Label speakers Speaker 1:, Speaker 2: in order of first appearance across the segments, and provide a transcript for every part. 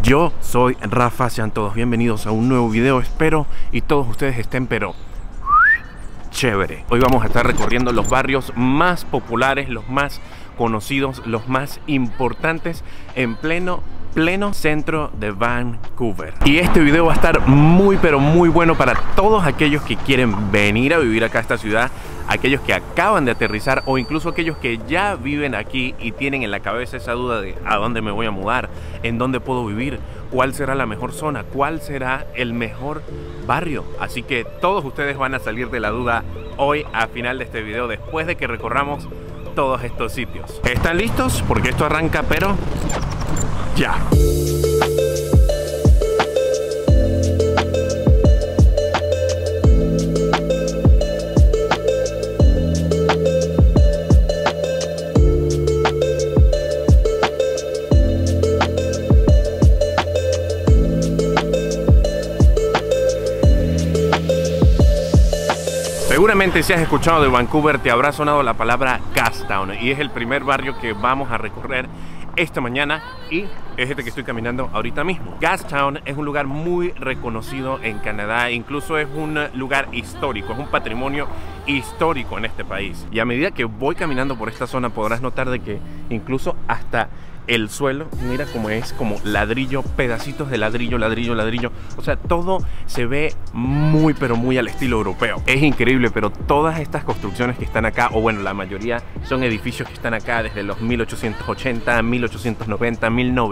Speaker 1: Yo soy Rafa, sean todos bienvenidos a un nuevo video. Espero y todos ustedes estén pero chévere. Hoy vamos a estar recorriendo los barrios más populares, los más conocidos, los más importantes en pleno centro de Vancouver. Y este video va a estar muy pero muy bueno para todos aquellos que quieren venir a vivir acá a esta ciudad, aquellos que acaban de aterrizar o incluso aquellos que ya viven aquí y tienen en la cabeza esa duda de a dónde me voy a mudar, en dónde puedo vivir, cuál será la mejor zona, cuál será el mejor barrio. Así que todos ustedes van a salir de la duda hoy al final de este video, después de que recorramos todos estos sitios. ¿Están listos? Porque esto arranca pero ya. Seguramente si has escuchado de Vancouver te habrá sonado la palabra Gastown y es el primer barrio que vamos a recorrer esta mañana y es este que estoy caminando ahorita mismo. Gastown es un lugar muy reconocido en Canadá, incluso es un lugar histórico, es un patrimonio histórico en este país. Y a medida que voy caminando por esta zona podrás notar de que incluso hasta el suelo, mira cómo es, como ladrillo, pedacitos de ladrillo, ladrillo. O sea, todo se ve muy pero muy al estilo europeo. Es increíble, pero todas estas construcciones que están acá, o bueno, la mayoría son edificios que están acá desde los 1880, 1890,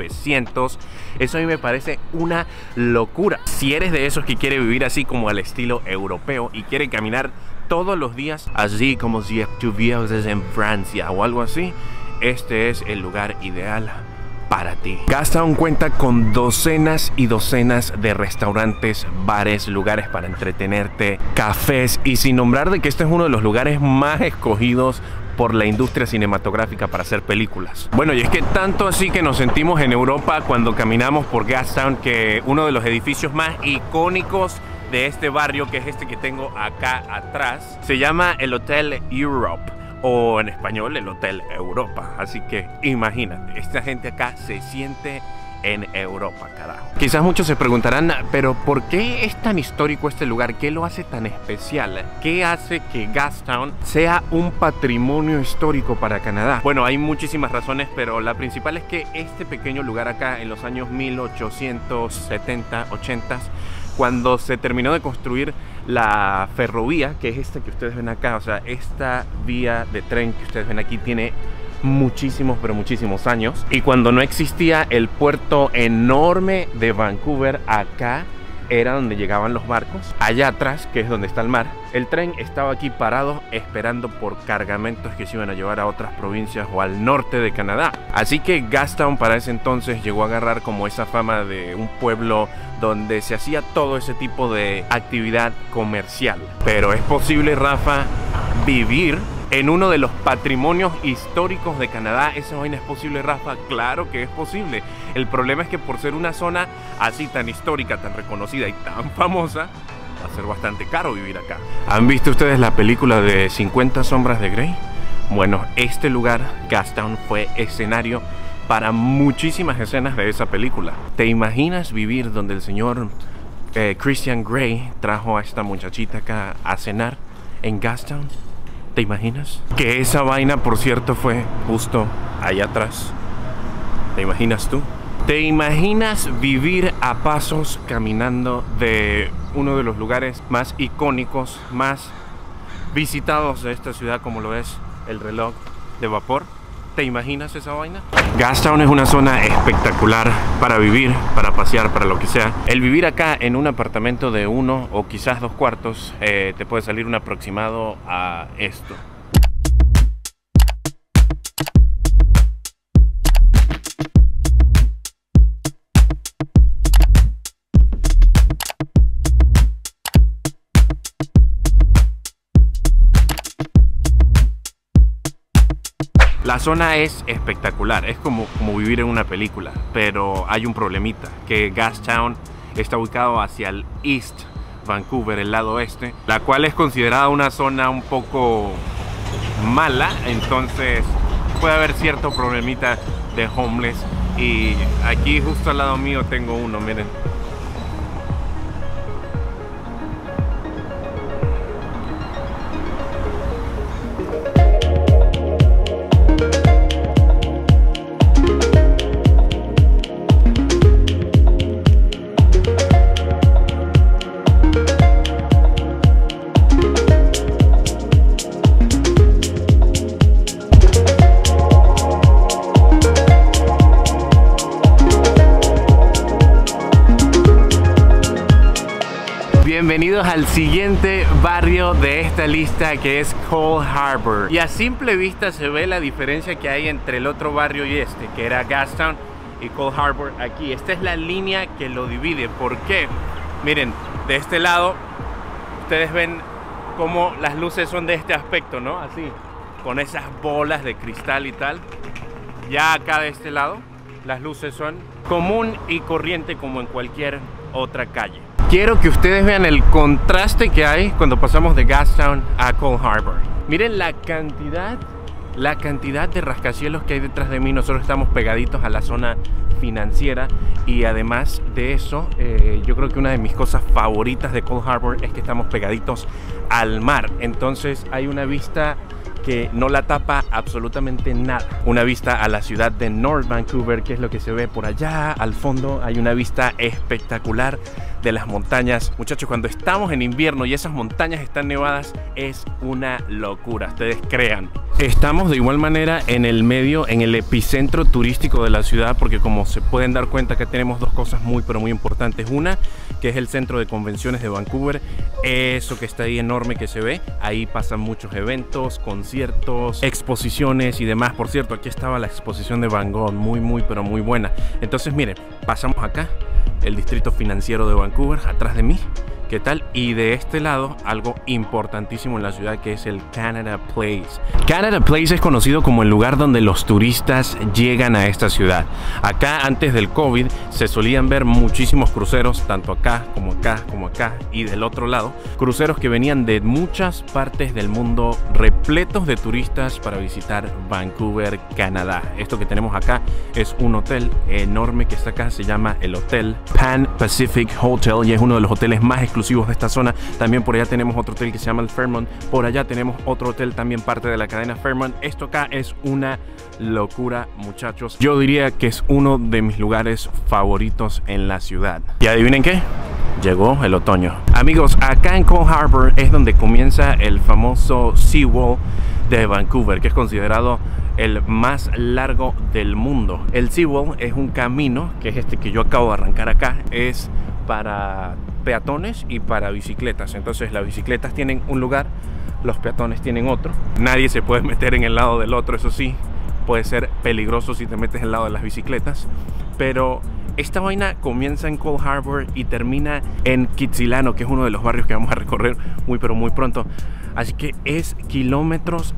Speaker 1: 1900. Eso a mí me parece una locura. Si eres de esos que quiere vivir así como al estilo europeo y quiere caminar todos los días, así como si estuvieras en Francia o algo así, este es el lugar ideal para ti. Gastown cuenta con docenas y docenas de restaurantes, bares, lugares para entretenerte, cafés, y sin nombrar de que este es uno de los lugares más escogidos por la industria cinematográfica para hacer películas. Bueno, y es que tanto así que nos sentimos en Europa cuando caminamos por Gastown, que uno de los edificios más icónicos de este barrio, que es este que tengo acá atrás, se llama el Hotel Europe, o en español el Hotel Europa. Así que imagínate, esta gente acá se siente en Europa, carajo. Quizás muchos se preguntarán, pero ¿por qué es tan histórico este lugar? ¿Qué lo hace tan especial? ¿Qué hace que Gastown sea un patrimonio histórico para Canadá? Bueno, hay muchísimas razones, pero la principal es que este pequeño lugar acá en los años 1870, 80, cuando se terminó de construir la ferrovía, que es esta que ustedes ven acá, o sea, esta vía de tren que ustedes ven aquí tiene muchísimos, pero muchísimos años. Y cuando no existía el puerto enorme de Vancouver, acá era donde llegaban los barcos. Allá atrás, que es donde está el mar, el tren estaba aquí parado esperando por cargamentos que se iban a llevar a otras provincias o al norte de Canadá. Así que Gastown para ese entonces llegó a agarrar como esa fama de un pueblo donde se hacía todo ese tipo de actividad comercial. Pero ¿es posible, Rafa, vivir en uno de los patrimonios históricos de Canadá? ¿Esa vaina es posible, Rafa? Claro que es posible. El problema es que por ser una zona así tan histórica, tan reconocida y tan famosa, va a ser bastante caro vivir acá. ¿Han visto ustedes la película de 50 sombras de Grey? Bueno, este lugar, Gastown, fue escenario para muchísimas escenas de esa película. ¿Te imaginas vivir donde el señor Christian Grey trajo a esta muchachita acá a cenar en Gastown? ¿Te imaginas? Que esa vaina, por cierto, fue justo allá atrás. ¿Te imaginas tú? ¿Te imaginas vivir a pasos caminando de uno de los lugares más icónicos, más visitados de esta ciudad, como lo es el reloj de vapor? ¿Te imaginas esa vaina? Gastown es una zona espectacular para vivir, para pasear, para lo que sea. El vivir acá en un apartamento de 1 o quizás 2 cuartos te puede salir un aproximado a esto. La zona es espectacular, es como vivir en una película, pero hay un problemita, que Gastown está ubicado hacia el East Vancouver, el lado oeste, la cual es considerada una zona un poco mala, entonces puede haber cierto problemita de homeless Y aquí justo al lado mío tengo uno, miren. Bienvenidos al siguiente barrio de esta lista, que es Cole Harbour. Y a simple vista se ve la diferencia que hay entre el otro barrio y este, que era Gastown y Cole Harbour aquí. Esta es la línea que lo divide. ¿Por qué? Miren, de este lado ustedes ven cómo las luces son de este aspecto, ¿no? Así, con esas bolas de cristal y tal. Ya acá de este lado las luces son común y corriente como en cualquier otra calle. Quiero que ustedes vean el contraste que hay cuando pasamos de Gastown a Cole Harbour. Miren la cantidad de rascacielos que hay detrás de mí. Nosotros estamos pegaditos a la zona financiera y además de eso, yo creo que una de mis cosas favoritas de Cole Harbour es que estamos pegaditos al mar. Entonces hay una vista que no la tapa absolutamente nada. Una vista a la ciudad de North Vancouver, que es lo que se ve por allá al fondo. Hay una vista espectacular de las montañas. Muchachos, cuando estamos en invierno y esas montañas están nevadas, es una locura, ustedes crean. Estamos de igual manera en el medio, en el epicentro turístico de la ciudad, porque como se pueden dar cuenta, acá tenemos dos cosas muy pero muy importantes. Una, que es el centro de convenciones de Vancouver. Eso que está ahí enorme que se ve, ahí pasan muchos eventos, conciertos, exposiciones y demás. Por cierto, aquí estaba la exposición de Van Gogh, muy pero muy buena. Entonces miren, pasamos acá, el distrito financiero de Vancouver, atrás de mí. ¿Qué tal? Y de este lado, algo importantísimo en la ciudad, que es el Canada Place. Canada Place es conocido como el lugar donde los turistas llegan a esta ciudad. Acá, antes del COVID, se solían ver muchísimos cruceros, tanto acá, como acá, como acá y del otro lado. Cruceros que venían de muchas partes del mundo, repletos de turistas para visitar Vancouver, Canadá. Esto que tenemos acá es un hotel enorme que está acá, se llama el Hotel Pan Pacific Hotel y es uno de los hoteles más exclusivos de esta zona. También por allá tenemos otro hotel que se llama el Fairmont. Por allá tenemos otro hotel también parte de la cadena Fairmont. Esto acá es una locura, muchachos. Yo diría que es uno de mis lugares favoritos en la ciudad. ¿Y adivinen qué? Llegó el otoño. Amigos, acá en Cole Harbour es donde comienza el famoso Seawall de Vancouver, que es considerado el más largo del mundo. El Seawall es un camino, que es este que yo acabo de arrancar acá, es para peatones y para bicicletas. Entonces las bicicletas tienen un lugar, los peatones tienen otro. Nadie se puede meter en el lado del otro, eso sí, puede ser peligroso si te metes en el lado de las bicicletas. Pero esta vaina comienza en Cole Harbour y termina en Kitsilano, que es uno de los barrios que vamos a recorrer muy pero muy pronto. Así que es kilómetros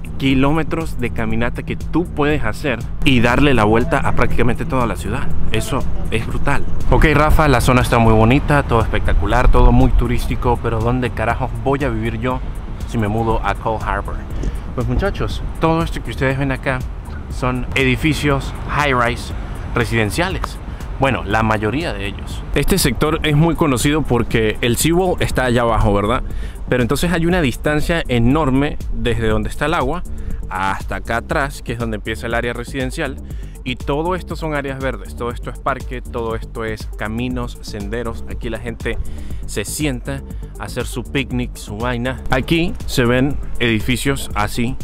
Speaker 1: de caminata que tú puedes hacer y darle la vuelta a prácticamente toda la ciudad. Eso es brutal. Ok, Rafa, la zona está muy bonita, todo espectacular, todo muy turístico, pero ¿dónde carajos voy a vivir yo si me mudo a Cole Harbour? Pues muchachos, todo esto que ustedes ven acá son edificios high-rise residenciales. Bueno, la mayoría de ellos. Este sector es muy conocido porque el Seawall está allá abajo, ¿verdad? Pero entonces hay una distancia enorme desde donde está el agua hasta acá atrás, que es donde empieza el área residencial. Y todo esto son áreas verdes, todo esto es parque, todo esto es caminos, senderos. Aquí la gente se sienta a hacer su picnic, su vaina. Aquí se ven edificios así,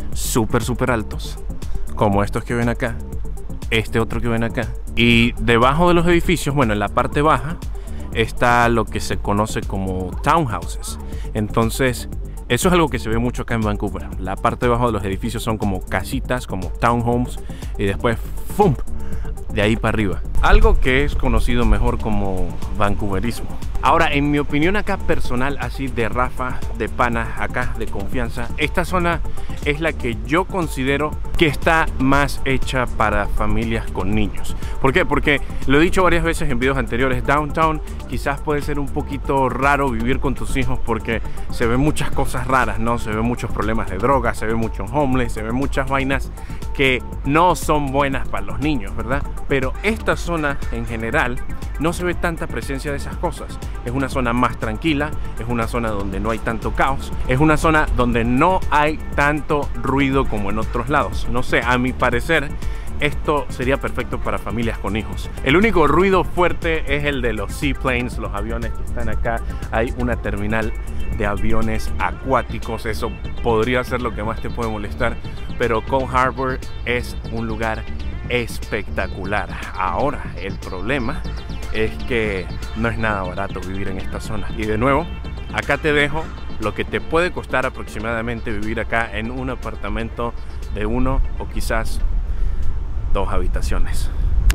Speaker 1: súper altos, como estos que ven acá, este otro que ven acá. Y debajo de los edificios, bueno, en la parte baja está lo que se conoce como townhouses. Entonces, eso es algo que se ve mucho acá en Vancouver. La parte de abajo de los edificios son como casitas, como townhomes, y después ¡fum!, de ahí para arriba. Algo que es conocido mejor como vancouverismo. Ahora, en mi opinión acá personal, así de Rafa, de pana, acá de confianza, esta zona es la que yo considero que está más hecha para familias con niños. ¿Por qué? Porque lo he dicho varias veces en videos anteriores, downtown quizás puede ser un poquito raro vivir con tus hijos porque se ven muchas cosas raras, ¿no? Se ven muchos problemas de drogas, se ven muchos homeless, se ven muchas vainas que no son buenas para los niños, ¿verdad? Pero esta zona en general no se ve tanta presencia de esas cosas. Es una zona más tranquila, es una zona donde no hay tanto caos, es una zona donde no hay tanto ruido como en otros lados. No sé, a mi parecer esto sería perfecto para familias con hijos. El único ruido fuerte es el de los seaplanes, los aviones que están acá. Hay una terminal de aviones acuáticos, eso podría ser lo que más te puede molestar, pero Cole Harbour es un lugar espectacular. Ahora, el problema es que no es nada barato vivir en esta zona. Y de nuevo, acá te dejo lo que te puede costar aproximadamente vivir acá en un apartamento de 1 o quizás 2 habitaciones.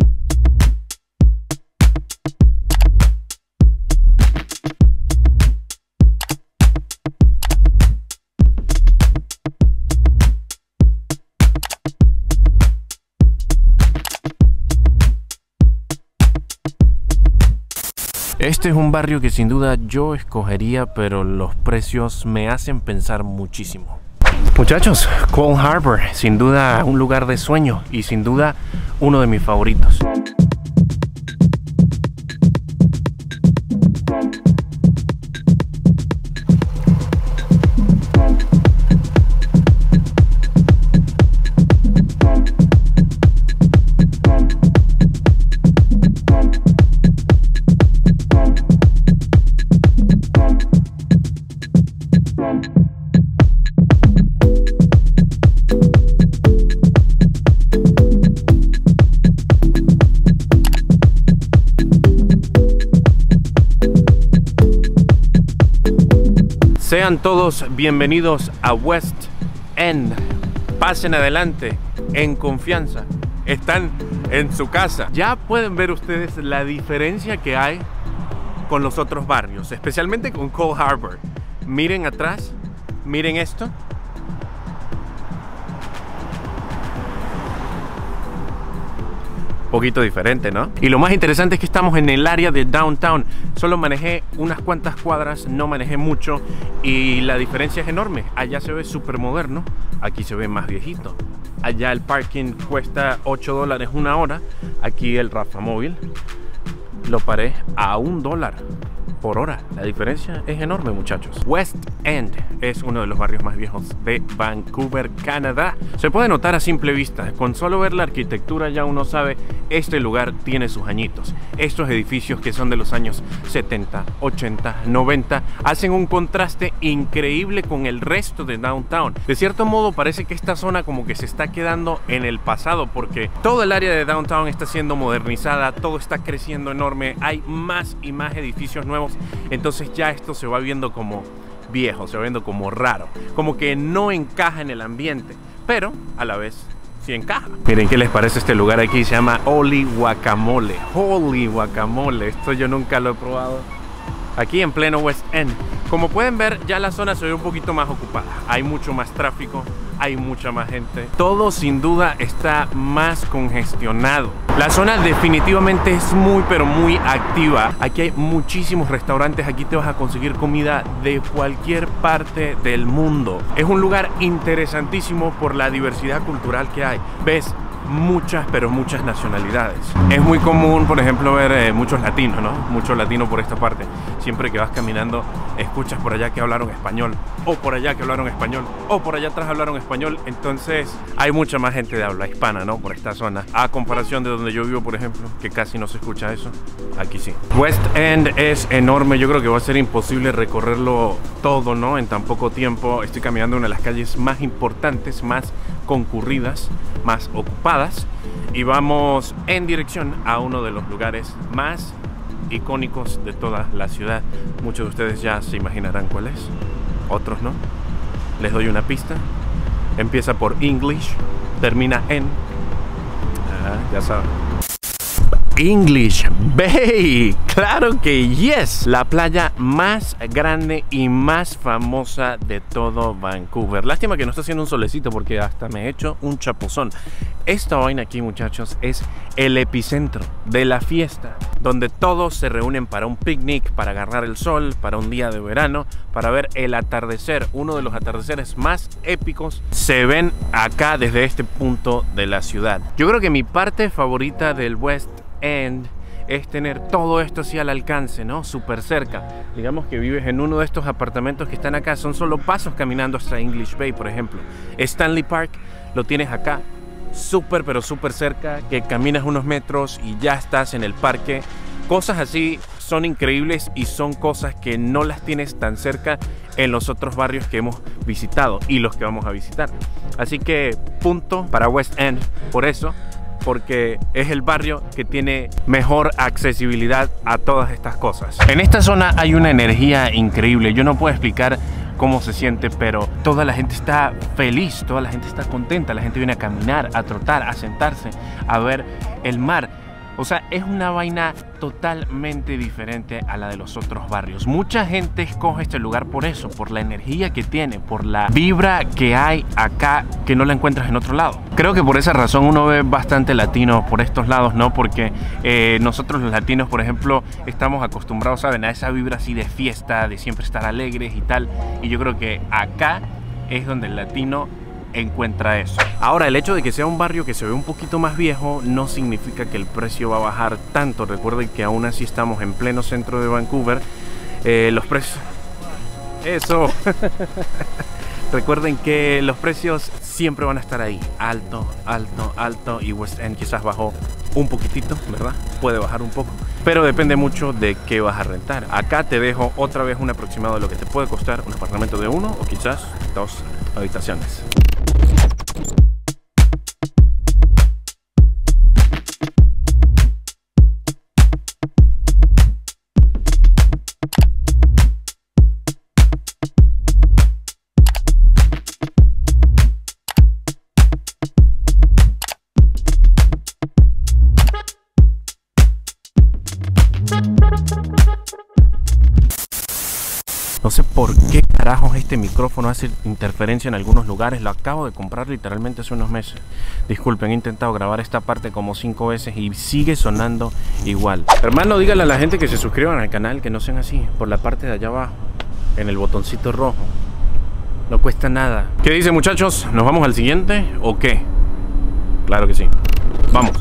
Speaker 1: Este es un barrio que sin duda yo escogería, pero los precios me hacen pensar muchísimo. Muchachos, Cole Harbour, sin duda un lugar de sueño y sin duda uno de mis favoritos. Sean todos bienvenidos a West End. Pasen adelante en confianza. Están en su casa. Ya pueden ver ustedes la diferencia que hay con los otros barrios, especialmente con Cole Harbour. Miren atrás, miren esto. Poquito diferente, ¿no? Y lo más interesante es que estamos en el área de downtown. Solo manejé unas cuantas cuadras, no manejé mucho y la diferencia es enorme. Allá se ve súper moderno, aquí se ve más viejito. Allá el parking cuesta $8 una hora. Aquí el Rafamóvil lo paré a $1 por hora. La diferencia es enorme, muchachos. West End es uno de los barrios más viejos de Vancouver, Canadá. Se puede notar a simple vista. Con solo ver la arquitectura ya uno sabe, este lugar tiene sus añitos. Estos edificios que son de los años 70, 80, 90 hacen un contraste increíble con el resto de downtown. De cierto modo parece que esta zona como que se está quedando en el pasado, porque todo el área de downtown está siendo modernizada, todo está creciendo enorme, hay más y más edificios nuevos. Entonces ya esto se va viendo como viejo, se va viendo como raro, como que no encaja en el ambiente, pero a la vez sí encaja. Miren qué les parece este lugar aquí, se llama Holy Guacamole. Holy Guacamole, esto yo nunca lo he probado. Aquí en pleno West End. Como pueden ver, ya la zona se ve un poquito más ocupada, hay mucho más tráfico, hay mucha más gente. Todo sin duda está más congestionado. La zona definitivamente es muy pero muy activa. Aquí hay muchísimos restaurantes, aquí te vas a conseguir comida de cualquier parte del mundo. Es un lugar interesantísimo por la diversidad cultural que hay. Ves muchas, pero muchas nacionalidades. Es muy común, por ejemplo, ver muchos latinos, ¿no? Muchos latinos por esta parte. Siempre que vas caminando, escuchas por allá que hablaron español, o por allá que hablaron español, o por allá atrás hablaron español. Entonces, hay mucha más gente de habla hispana, ¿no? Por esta zona. A comparación de donde yo vivo, por ejemplo, que casi no se escucha eso. Aquí sí. West End es enorme. Yo creo que va a ser imposible recorrerlo todo, ¿no? En tan poco tiempo. Estoy caminando en una de las calles más importantes, más concurridas, más ocupadas, y vamos en dirección a uno de los lugares más icónicos de toda la ciudad. Muchos de ustedes ya se imaginarán cuál es, otros no. Les doy una pista. Empieza por English, termina en... ya saben. English Bay. Claro que yes. La playa más grande y más famosa de todo Vancouver. Lástima que no está haciendo un solecito porque hasta me he hecho un chapuzón. Esta vaina aquí, muchachos, es el epicentro de la fiesta, donde todos se reúnen para un picnic, para agarrar el sol, para un día de verano, para ver el atardecer. Uno de los atardeceres más épicos se ven acá desde este punto de la ciudad. Yo creo que mi parte favorita del West End es tener todo esto así al alcance, ¿no? Súper cerca. Digamos que vives en uno de estos apartamentos que están acá, son solo pasos caminando hasta English Bay, por ejemplo. Stanley Park lo tienes acá, súper pero súper cerca, que caminas unos metros y ya estás en el parque. Cosas así son increíbles y son cosas que no las tienes tan cerca en los otros barrios que hemos visitado y los que vamos a visitar. Así que punto para West End por eso, porque es el barrio que tiene mejor accesibilidad a todas estas cosas. En esta zona hay una energía increíble. Yo no puedo explicar cómo se siente, pero toda la gente está feliz, toda la gente está contenta, la gente viene a caminar, a trotar, a sentarse, a ver el mar. O sea, es una vaina totalmente diferente a la de los otros barrios. Mucha gente escoge este lugar por eso, por la energía que tiene, por la vibra que hay acá que no la encuentras en otro lado. Creo que por esa razón uno ve bastante latino por estos lados, ¿no? Porque nosotros los latinos, por ejemplo, estamos acostumbrados, ¿saben?, a esa vibra así de fiesta, de siempre estar alegres y tal. Y yo creo que acá es donde el latino encuentra eso. Ahora, el hecho de que sea un barrio que se ve un poquito más viejo no significa que el precio va a bajar tanto. Recuerden que aún así estamos en pleno centro de Vancouver. Los precios... ¡Eso! Recuerden que los precios siempre van a estar ahí, alto, alto, alto, y West End quizás bajó un poquitito, ¿verdad? Puede bajar un poco, pero depende mucho de qué vas a rentar. Acá te dejo otra vez un aproximado de lo que te puede costar un apartamento de 1 o quizás 2 habitaciones. No sé por qué carajos este micrófono hace interferencia en algunos lugares. Lo acabo de comprar literalmente hace unos meses. Disculpen, he intentado grabar esta parte como 5 veces y sigue sonando igual. Hermano, díganle a la gente que se suscriban al canal, que no sean así, por la parte de allá abajo, en el botoncito rojo. No cuesta nada. ¿Qué dicen, muchachos? ¿Nos vamos al siguiente o qué? Claro que sí. Vamos.